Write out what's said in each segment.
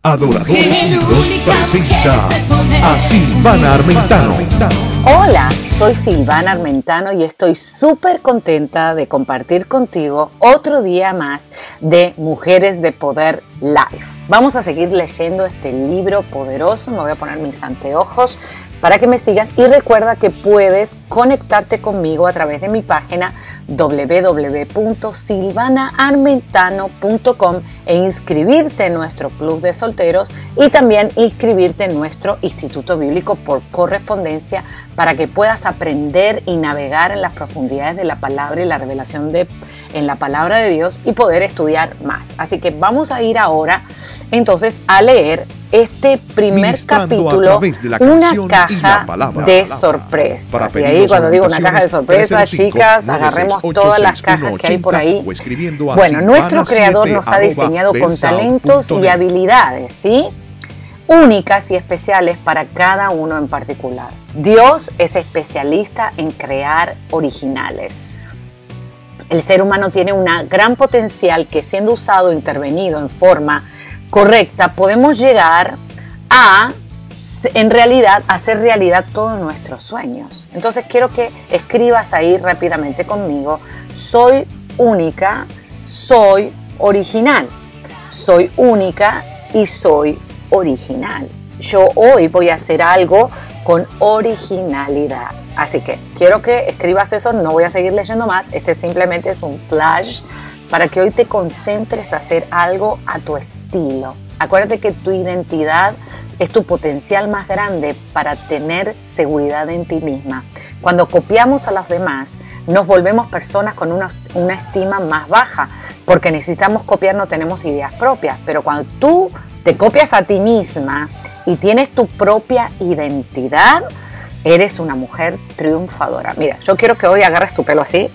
Adoradores Unidos presenta a Silvana Armentano. Hola, soy Silvana Armentano y estoy súper contenta de compartir contigo otro día más de Mujeres de Poder Live. Vamos a seguir leyendo este libro poderoso. Me voy a poner mis anteojos para que me sigas y recuerda que puedes conectarte conmigo a través de mi página www.silvanaarmentano.com e inscribirte en nuestro club de solteros y también inscribirte en nuestro Instituto Bíblico por correspondencia para que puedas aprender y navegar en las profundidades de la palabra y la revelación en la palabra de Dios y poder estudiar más. Así que vamos a ir ahora entonces a leer este primer capítulo, una caja de sorpresas. Y ahí cuando digo una caja de sorpresas, chicas, agarremos todas las cajas que hay por ahí. Bueno, nuestro Creador nos ha diseñado con talentos y habilidades, ¿sí? Únicas y especiales para cada uno en particular. Dios es especialista en crear originales. El ser humano tiene un gran potencial que, siendo usado e intervenido en forma correcta, podemos llegar a, en realidad, hacer realidad todos nuestros sueños. Entonces quiero que escribas ahí rápidamente conmigo: soy única, soy original. Soy única y soy original. Yo hoy voy a hacer algo con originalidad. Así que quiero que escribas eso, no voy a seguir leyendo más. Este simplemente es un flash para que hoy te concentres a hacer algo a tu estilo. Acuérdate que tu identidad es tu potencial más grande para tener seguridad en ti misma. Cuando copiamos a los demás, nos volvemos personas con una estima más baja, porque necesitamos copiar, no tenemos ideas propias. Pero cuando tú te copias a ti misma y tienes tu propia identidad, eres una mujer triunfadora. Mira, yo quiero que hoy agarres tu pelo así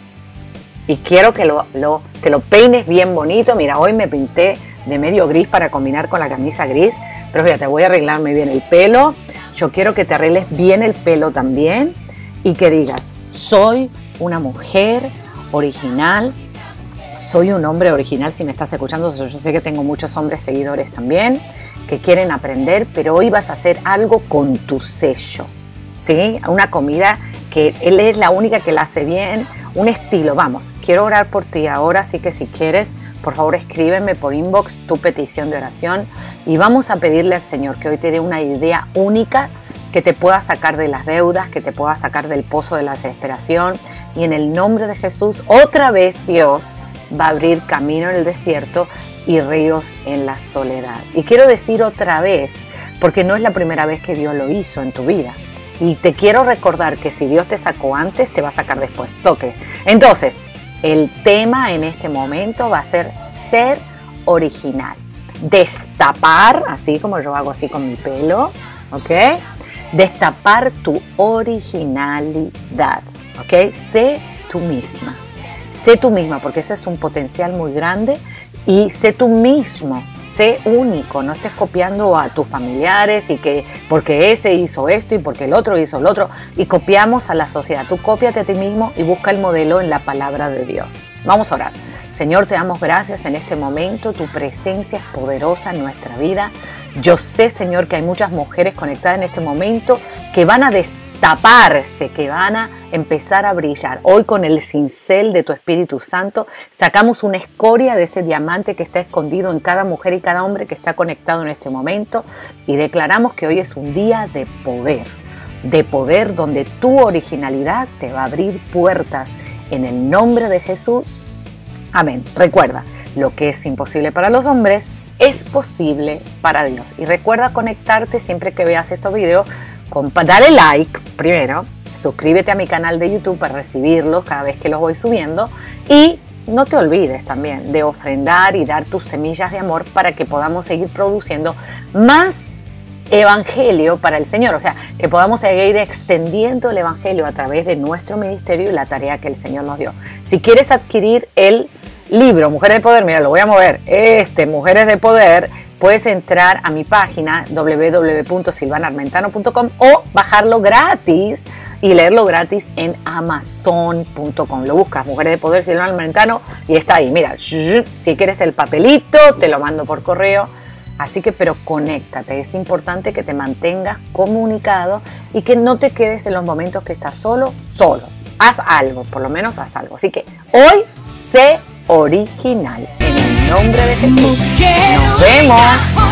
y quiero que te lo peines bien bonito. Mira, hoy me pinté de medio gris para combinar con la camisa gris, pero fíjate, voy a arreglarme bien el pelo. Yo quiero que te arregles bien el pelo también y que digas: soy una mujer original, soy un hombre original. Si me estás escuchando, yo sé que tengo muchos hombres seguidores también que quieren aprender, pero hoy vas a hacer algo con tu sello, ¿sí? Una comida que él es la única que la hace bien, un estilo. Vamos, quiero orar por ti ahora, así que si quieres, por favor escríbeme por inbox tu petición de oración y vamos a pedirle al Señor que hoy te dé una idea única que te pueda sacar de las deudas, que te pueda sacar del pozo de la desesperación, y en el nombre de Jesús, otra vez Dios va a abrir camino en el desierto y ríos en la soledad. Y quiero decir otra vez, porque no es la primera vez que Dios lo hizo en tu vida. Y te quiero recordar que si Dios te sacó antes, te va a sacar después. ¿Okay? Entonces, el tema en este momento va a ser original. Destapar, así como yo hago así con mi pelo, ¿ok? Destapar tu originalidad, ¿ok? Sé tú misma. Sé tú misma, porque ese es un potencial muy grande. Y sé tú mismo. Sé único, no estés copiando a tus familiares y que porque ese hizo esto y porque el otro hizo lo otro y copiamos a la sociedad. Tú cópiate a ti mismo y busca el modelo en la palabra de Dios. Vamos a orar. Señor, te damos gracias en este momento. Tu presencia es poderosa en nuestra vida. Yo sé, Señor, que hay muchas mujeres conectadas en este momento que van a destaparse, que van a empezar a brillar. Hoy, con el cincel de tu Espíritu Santo, sacamos una escoria de ese diamante que está escondido en cada mujer y cada hombre que está conectado en este momento, y declaramos que hoy es un día de poder donde tu originalidad te va a abrir puertas en el nombre de Jesús. Amén. Recuerda, lo que es imposible para los hombres es posible para Dios. Y recuerda conectarte siempre que veas estos videos. Dale like primero, suscríbete a mi canal de YouTube para recibirlos cada vez que los voy subiendo, y no te olvides también de ofrendar y dar tus semillas de amor para que podamos seguir produciendo más evangelio para el Señor, o sea, que podamos seguir extendiendo el evangelio a través de nuestro ministerio y la tarea que el Señor nos dio. Si quieres adquirir el libro Mujeres de Poder, mira, lo voy a mover, Mujeres de Poder, puedes entrar a mi página www.silvanaarmentano.com o bajarlo gratis y leerlo gratis en amazon.com. Lo buscas, Mujeres de Poder, Silvana Armentano, y está ahí. Mira, si quieres el papelito, te lo mando por correo Así que, pero conéctate, es importante que te mantengas comunicado y que no te quedes en los momentos que estás solo. Haz algo, por lo menos haz algo. Así que hoy, sé original. En el nombre de Jesús. Nos vemos.